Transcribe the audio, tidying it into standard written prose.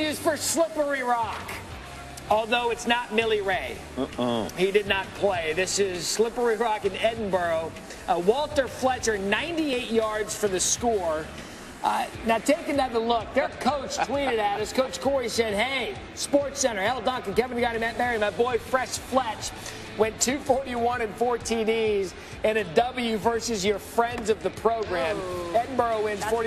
continues for Slippery Rock. Although it's not Millie Ray. He did not play. This is Slippery Rock in Edinburgh. Walter Fletcher, 98 yards for the score. Now, take another look. Their coach tweeted at us. Coach Corey said, hey, SportsCenter, Hal Duncan, Kevin the guy Matt Barry, my boy Fresh Fletch went 241 and 4 TDs in a W versus your friends of the program. Edinburgh wins 40.